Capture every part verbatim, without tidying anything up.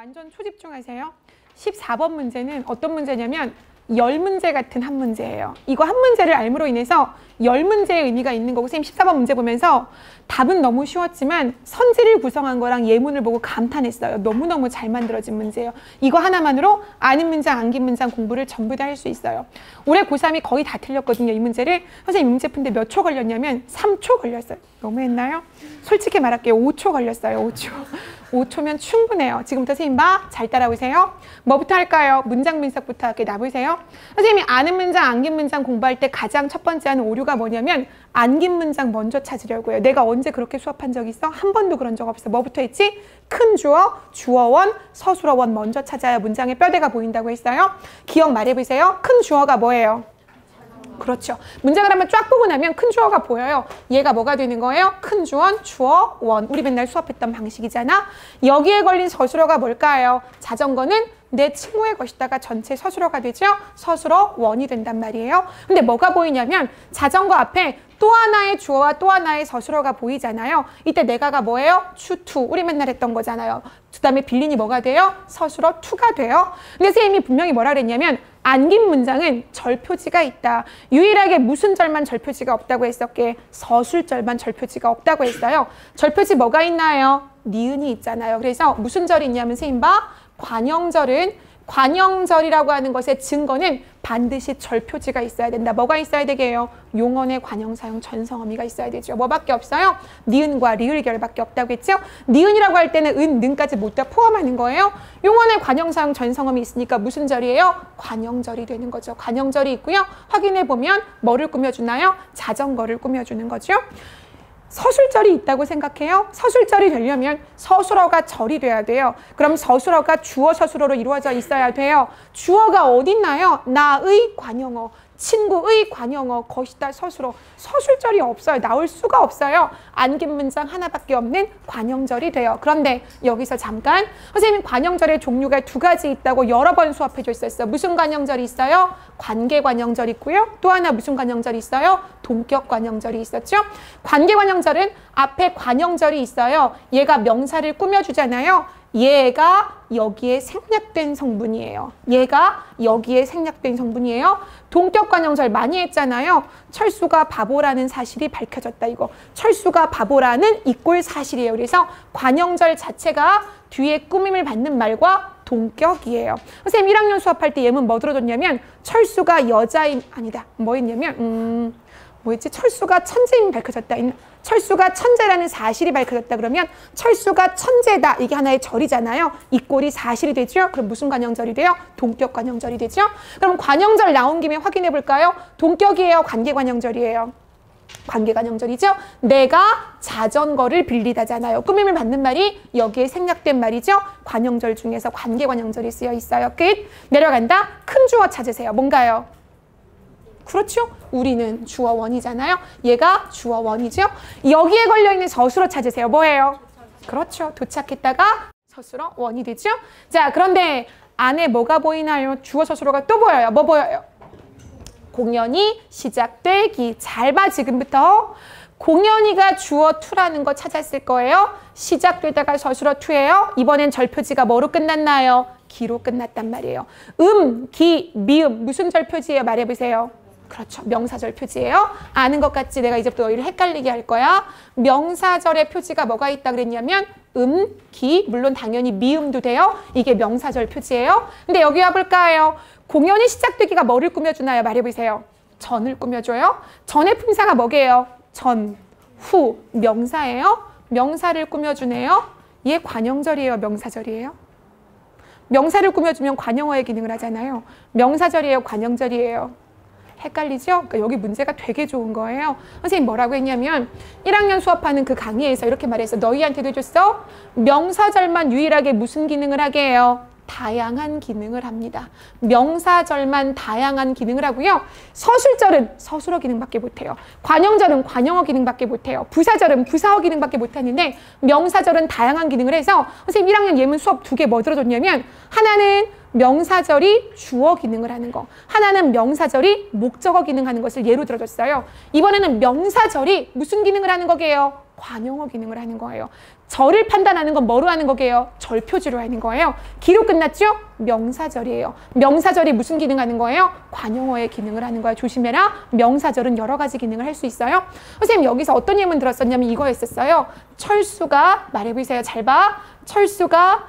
완전 초집중하세요. 십사 번 문제는 어떤 문제냐면 열 문제 같은 한 문제예요. 이거 한 문제를 알므로 인해서 열 문제의 의미가 있는 거고, 선생님 십사 번 문제 보면서 답은 너무 쉬웠지만 선지를 구성한 거랑 예문을 보고 감탄했어요. 너무너무 잘 만들어진 문제예요. 이거 하나만으로 아는 문장, 암긴 문장 공부를 전부 다 할 수 있어요. 올해 고삼이 거의 다 틀렸거든요. 이 문제를. 선생님 이 문제 푼데 몇 초 걸렸냐면 삼 초 걸렸어요. 너무했나요? 솔직히 말할게요. 오 초 걸렸어요. 오 초. 오 초면 충분해요. 지금부터 선생님 봐. 잘 따라오세요. 뭐부터 할까요? 문장 분석부터 이렇게 놔보세요. 선생님이 아는 문장, 암긴 문장 공부할 때 가장 첫 번째 하는 오류가 뭐냐면 암긴 문장 먼저 찾으려고 해요. 내가 언제 그렇게 수업한 적 있어? 한 번도 그런 적 없어. 뭐부터 했지? 큰 주어, 주어원, 서술어원 먼저 찾아야 문장의 뼈대가 보인다고 했어요. 기억 말해보세요. 큰 주어가 뭐예요? 그렇죠. 문장을 한번 쫙 보고 나면 큰 주어가 보여요. 얘가 뭐가 되는 거예요? 큰 주어, 주어, 원. 우리 맨날 수업했던 방식이잖아. 여기에 걸린 서술어가 뭘까요? 자전거는 내 친구의 것이다가 전체 서술어가 되죠? 서술어 원이 된단 말이에요. 근데 뭐가 보이냐면 자전거 앞에 또 하나의 주어와 또 하나의 서술어가 보이잖아요. 이때 내가가 뭐예요? 추투. 우리 맨날 했던 거잖아요. 그 다음에 빌린이 뭐가 돼요? 서술어 투가 돼요. 근데 선생님이 분명히 뭐라 그랬냐면 암긴 문장은 절표지가 있다. 유일하게 무슨 절만 절표지가 없다고 했었게? 서술절만 절표지가 없다고 했어요. 절표지 뭐가 있나요? 니은이 있잖아요. 그래서 무슨 절이 있냐면 선생님 봐. 관형절은 관형절이라고 하는 것의 증거는 반드시 절표지가 있어야 된다. 뭐가 있어야 되게요? 용언의 관형사용 전성어미가 있어야 되죠. 뭐밖에 없어요? 니은과 리을결밖에 없다고 했죠? 니은이라고 할 때는 은, 능까지 못 다 포함하는 거예요. 용언의 관형사용 전성어미 있으니까 무슨 절이에요? 관형절이 되는 거죠. 관형절이 있고요. 확인해 보면 뭐를 꾸며주나요? 자전거를 꾸며주는 거죠. 서술절이 있다고 생각해요. 서술절이 되려면 서술어가 절이 돼야 돼요. 그럼 서술어가 주어 서술어로 이루어져 있어야 돼요. 주어가 어딨나요? 나의 관형어, 친구의 관형어, 것이다 서술어. 서술절이 없어요. 나올 수가 없어요. 암긴 문장 하나밖에 없는 관형절이 돼요. 그런데 여기서 잠깐, 선생님 관형절의 종류가 두 가지 있다고 여러 번 수업해 줬었어요. 무슨 관형절이 있어요? 관계관형절 있고요. 또 하나 무슨 관형절이 있어요? 동격관형절이 있었죠. 관계관형절은 앞에 관형절이 있어요. 얘가 명사를 꾸며주잖아요. 얘가 여기에 생략된 성분이에요. 얘가 여기에 생략된 성분이에요. 동격관형절 많이 했잖아요. 철수가 바보라는 사실이 밝혀졌다. 이거 철수가 바보라는 이꼴 사실이에요. 그래서 관형절 자체가 뒤에 꾸밈을 받는 말과 동격이에요. 선생님 일 학년 수업할 때 예문 뭐 들어줬냐면 철수가 여자임 아니다. 뭐 했냐면 음 뭐였지? 철수가 천재임이 밝혀졌다. 철수가 천재라는 사실이 밝혀졌다. 그러면 철수가 천재다. 이게 하나의 절이잖아요. 이 꼴이 사실이 되죠. 그럼 무슨 관형절이 돼요? 동격관형절이 되죠. 그럼 관형절 나온 김에 확인해 볼까요? 동격이에요? 관계관형절이에요? 관계관형절이죠. 내가 자전거를 빌리다잖아요. 꾸밈을 받는 말이 여기에 생략된 말이죠. 관형절 중에서 관계관형절이 쓰여 있어요. 끝. 내려간다. 큰 주어 찾으세요. 뭔가요? 그렇죠? 우리는 주어 원이잖아요. 얘가 주어 원이죠. 여기에 걸려있는 서술어 찾으세요. 뭐예요? 그렇죠. 도착했다가 서술어 원이 되죠. 자, 그런데 안에 뭐가 보이나요? 주어 서술어가 또 보여요. 뭐 보여요? 공연이 시작되기. 잘 봐, 지금부터. 공연이가 주어 투라는 거 찾았을 거예요. 시작되다가 서술어 투예요. 이번엔 절표지가 뭐로 끝났나요? 기로 끝났단 말이에요. 음, 기, 미음. 무슨 절표지예요? 말해보세요. 그렇죠. 명사절 표지예요. 아는 것 같지? 내가 이제부터 너희를 헷갈리게 할 거야. 명사절의 표지가 뭐가 있다 그랬냐면 음, 기, 물론 당연히 미음도 돼요. 이게 명사절 표지예요. 근데 여기 와볼까요? 공연이 시작되기가 뭐를 꾸며주나요? 말해보세요. 전을 꾸며줘요. 전의 품사가 뭐게요? 전, 후, 명사예요. 명사를 꾸며주네요. 얘 관형절이에요? 명사절이에요? 명사를 꾸며주면 관형어의 기능을 하잖아요. 명사절이에요? 관형절이에요? 헷갈리죠? 그러니까 여기 문제가 되게 좋은 거예요. 선생님 뭐라고 했냐면 일 학년 수업하는 그 강의에서 이렇게 말했어. 너희한테도 해줬어? 명사절만 유일하게 무슨 기능을 하게 해요? 다양한 기능을 합니다. 명사절만 다양한 기능을 하고요. 서술절은 서술어 기능밖에 못해요. 관형절은 관형어 기능밖에 못해요. 부사절은 부사어 기능밖에 못하는데 명사절은 다양한 기능을 해서 선생님 일 학년 예문 수업 두 개 뭐 들어줬냐면 하나는 명사절이 주어 기능을 하는 거, 하나는 명사절이 목적어 기능하는 것을 예로 들어줬어요. 이번에는 명사절이 무슨 기능을 하는 거게요? 관용어 기능을 하는 거예요. 절을 판단하는 건 뭐로 하는 거게요? 절표지로 하는 거예요. 기로 끝났죠? 명사절이에요. 명사절이 무슨 기능 하는 거예요? 관용어의 기능을 하는 거야. 조심해라. 명사절은 여러 가지 기능을 할 수 있어요. 선생님 여기서 어떤 예문 들었었냐면 이거였었어요. 철수가, 말해보세요. 잘 봐. 철수가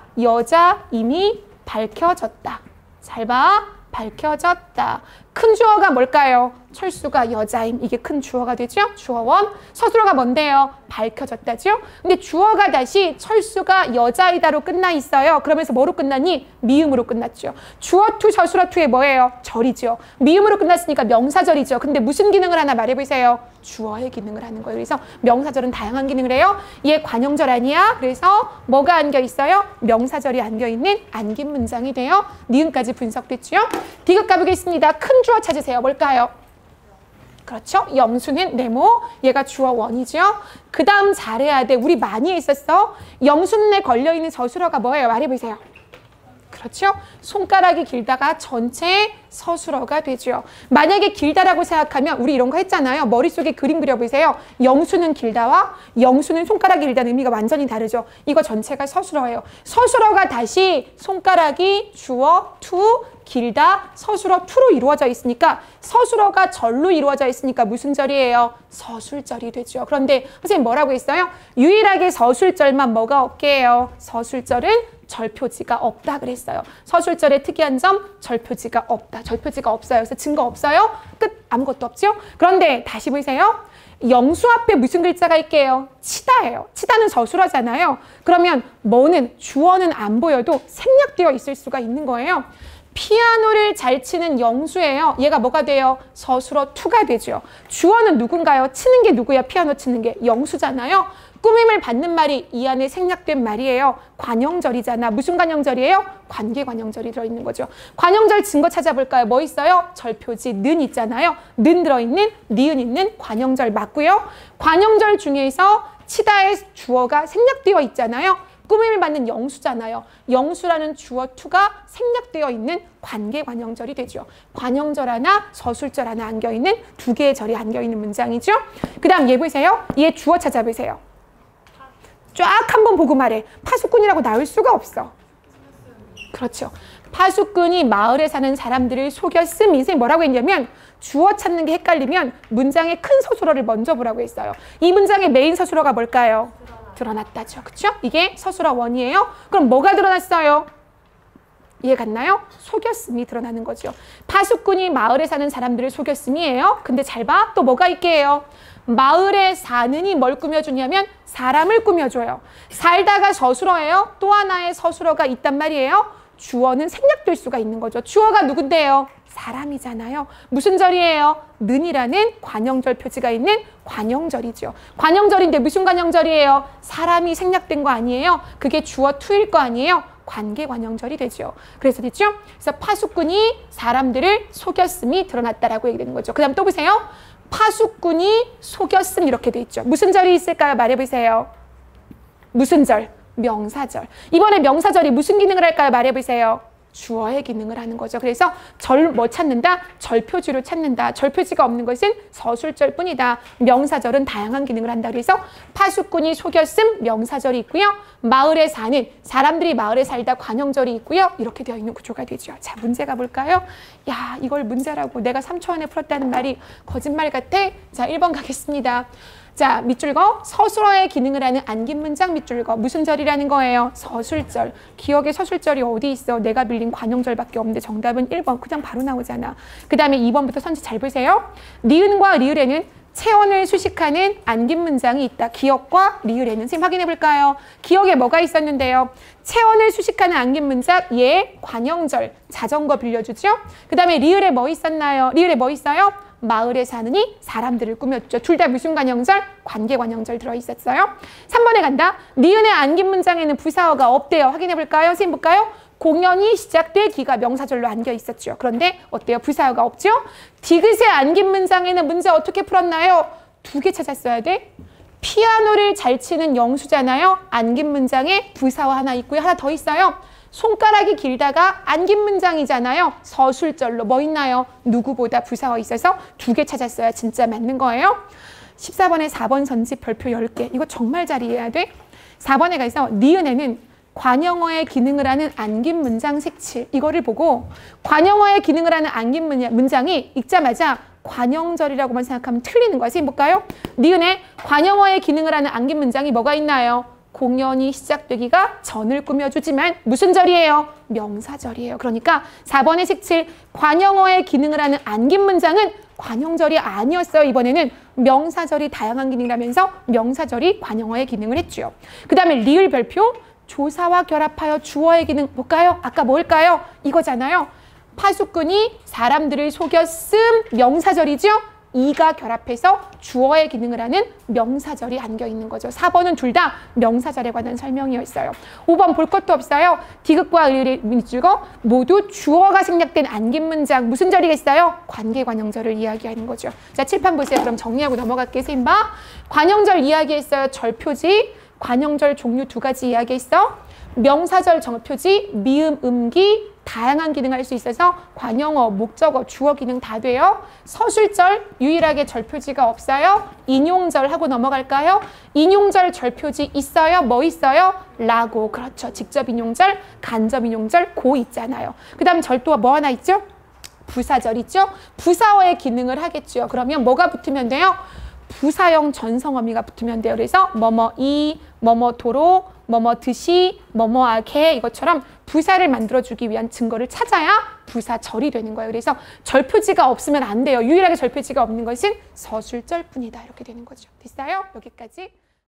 여자임이 밝혀졌다. 잘 봐. 밝혀졌다. 큰 주어가 뭘까요? 철수가 여자임. 이게 큰 주어가 되죠? 주어원. 서술어가 뭔데요? 밝혀졌다죠? 근데 주어가 다시 철수가 여자이다로 끝나 있어요. 그러면서 뭐로 끝났니? 미음으로 끝났죠. 주어 투, 서술어 투에 뭐예요? 절이죠. 미음으로 끝났으니까 명사절이죠. 근데 무슨 기능을 하나 말해보세요. 주어의 기능을 하는 거예요. 그래서 명사절은 다양한 기능을 해요. 얘 관용절 아니야? 그래서 뭐가 안겨 있어요? 명사절이 안겨 있는 안긴 문장이 돼요. 니은까지 분석됐죠? 디귿 가보겠습니다. 큰 주어 찾으세요. 뭘까요? 그렇죠? 영수는 네모, 얘가 주어 원이죠. 그 다음 잘해야 돼. 우리 많이 했었어. 영수는에 걸려있는 서술어가 뭐예요? 말해보세요. 그렇죠? 손가락이 길다가 전체 서술어가 되죠. 만약에 길다라고 생각하면 우리 이런 거 했잖아요. 머릿속에 그림 그려보세요. 영수는 길다와 영수는 손가락이 길다는 의미가 완전히 다르죠. 이거 전체가 서술어예요. 서술어가 다시 손가락이 주어 투 길다 서술어 투로 이루어져 있으니까 서술어가 절로 이루어져 있으니까 무슨 절이에요? 서술절이 되죠. 그런데 선생님 뭐라고 했어요? 유일하게 서술절만 뭐가 없게요? 서술절은 절표지가 없다 그랬어요. 서술절의 특이한 점 절표지가 없다. 절표지가 없어요. 그래서 증거 없어요. 끝. 아무것도 없죠. 그런데 다시 보세요. 영수 앞에 무슨 글자가 있게요? 치다예요. 치다는 서술어잖아요. 그러면 뭐는 주어는 안 보여도 생략되어 있을 수가 있는 거예요. 피아노를 잘 치는 영수예요. 얘가 뭐가 돼요? 서술어 투가 되죠. 주어는 누군가요? 치는 게 누구야? 피아노 치는 게 영수잖아요. 꾸밈을 받는 말이 이 안에 생략된 말이에요. 관용절이잖아. 무슨 관용절이에요? 관계관용절이 들어있는 거죠. 관용절 증거 찾아볼까요? 뭐 있어요? 절표지 는 있잖아요. 는 들어있는, 니은 있는 관용절 맞고요. 관용절 중에서 치다의 주어가 생략되어 있잖아요. 꾸밈을 받는 영수잖아요. 영수라는 주어 투가 생략되어 있는 관계관용절이 되죠. 관용절 하나, 서술절 하나 안겨있는 두 개의 절이 안겨있는 문장이죠. 그 다음 얘 보세요. 얘 주어 찾아보세요. 쫙 한번 보고 말해. 파수꾼이라고 나올 수가 없어. 그렇죠. 파수꾼이 마을에 사는 사람들을 속였음. 인생 뭐라고 했냐면 주어 찾는 게 헷갈리면 문장의 큰 서술어를 먼저 보라고 했어요. 이 문장의 메인 서술어가 뭘까요? 드러났다죠. 그쵸? 이게 서술어 원이에요. 그럼 뭐가 드러났어요? 이해 갔나요? 속였음이 드러나는 거죠. 파수꾼이 마을에 사는 사람들을 속였음이에요. 근데 잘 봐. 또 뭐가 있게요? 마을에 사는이 뭘 꾸며주냐면 사람을 꾸며줘요. 살다가 서술어예요. 또 하나의 서술어가 있단 말이에요. 주어는 생략될 수가 있는 거죠. 주어가 누군데요? 사람이잖아요. 무슨 절이에요? 는이라는 관용절 표지가 있는 관용절이죠. 관용절인데 무슨 관용절이에요? 사람이 생략된 거 아니에요? 그게 주어 투일 거 아니에요? 관계관용절이 되죠. 그래서 됐죠? 그래서 파수꾼이 사람들을 속였음이 드러났다라고 얘기되는 거죠. 그 다음 또 보세요. 파수꾼이 속였음 이렇게 돼 있죠. 무슨 절이 있을까요? 말해보세요. 무슨 절? 명사절. 이번에 명사절이 무슨 기능을 할까요? 말해보세요. 주어의 기능을 하는 거죠. 그래서 절 뭐 찾는다? 절표지를 찾는다. 절표지가 없는 것은 서술절 뿐이다. 명사절은 다양한 기능을 한다. 그래서 파수꾼이 속였음 명사절이 있고요. 마을에 사는 사람들이 마을에 살다 관용절이 있고요. 이렇게 되어 있는 구조가 되죠. 자, 문제가 볼까요? 야, 이걸 문제라고 내가 삼 초 안에 풀었다는 말이 거짓말 같아? 자, 일 번 가겠습니다. 자, 밑줄거 서술어의 기능을 하는 안긴 문장 밑줄거 무슨 절이라는 거예요? 서술절. 기억에 서술절이 어디 있어? 내가 빌린 관용절밖에 없는데 정답은 일 번. 그냥 바로 나오잖아. 그 다음에 이 번부터 선지 잘 보세요. 니은과 리을에는 체언을 수식하는 안긴 문장이 있다. 기억과 리을에는. 선생님 확인해 볼까요? 기억에 뭐가 있었는데요? 체언을 수식하는 안긴 문장, 예, 관용절, 자전거 빌려주죠? 그 다음에 리을에 뭐 있었나요? 리을에 뭐 있어요? 마을에 사느니 사람들을 꾸몄죠. 둘 다 무슨 관용절? 관계관용절 들어있었어요. 삼 번에 간다. 니은의 안긴 문장에는 부사어가 없대요. 확인해 볼까요? 선생님 볼까요? 공연이 시작되기가 명사절로 안겨 있었죠. 그런데 어때요? 부사어가 없죠? 디귿의 안긴 문장에는 문제 어떻게 풀었나요? 두 개 찾았어야 돼. 피아노를 잘 치는 영수잖아요. 안긴 문장에 부사어 하나 있고요. 하나 더 있어요. 손가락이 길다가 안긴 문장이잖아요. 서술절로 뭐 있나요? 누구보다 부사어 있어서 두 개 찾았어야 진짜 맞는 거예요. 십사 번에 사 번 선지 별표 열 개. 이거 정말 잘 이해해야 돼. 사 번에 가서 니은에는 관용어의 기능을 하는 안긴 문장 색칠. 이거를 보고 관용어의 기능을 하는 안긴 문장이 읽자마자 관용절이라고만 생각하면 틀리는 거야. 선생님 볼까요? 니은에 관용어의 기능을 하는 안긴 문장이 뭐가 있나요? 공연이 시작되기가 전을 꾸며주지만 무슨 절이에요? 명사절이에요. 그러니까 사 번의 색칠 관용어의 기능을 하는 안긴 문장은 관용절이 아니었어요. 이번에는 명사절이 다양한 기능이라면서 명사절이 관용어의 기능을 했죠. 그 다음에 리을 별표 조사와 결합하여 주어의 기능 볼까요? 아까 뭘까요? 이거잖아요. 파수꾼이 사람들을 속여 쓴 명사절이죠. 이가 결합해서 주어의 기능을 하는 명사절이 안겨 있는 거죠. 사 번은 둘 다 명사절에 관한 설명이었어요. 오 번 볼 것도 없어요. 디귿과 의의 밑줄거 모두 주어가 생략된 안긴 문장 무슨 절이겠어요? 관계관용절을 이야기하는 거죠. 자, 칠판 보세요. 그럼 정리하고 넘어갈게요. 선생님 봐. 관용절 이야기했어요. 절표지, 관용절 종류 두 가지 이야기했어. 명사절 정표지, 미음, 음기 다양한 기능을 할 수 있어서 관용어, 목적어, 주어 기능 다 돼요. 서술절 유일하게 절표지가 없어요. 인용절 하고 넘어갈까요? 인용절 절표지 있어요. 뭐 있어요? 라고. 그렇죠. 직접 인용절, 간접 인용절 고 있잖아요. 그 다음 절도가 뭐 하나 있죠? 부사절 있죠? 부사어의 기능을 하겠죠. 그러면 뭐가 붙으면 돼요? 부사형 전성어미가 붙으면 돼요. 그래서 뭐뭐이, 뭐뭐도로, 뭐뭐 듯이, 뭐뭐하게 이것처럼 부사를 만들어주기 위한 증거를 찾아야 부사절이 되는 거예요. 그래서 절표지가 없으면 안 돼요. 유일하게 절표지가 없는 것은 서술절뿐이다. 이렇게 되는 거죠. 됐어요? 여기까지.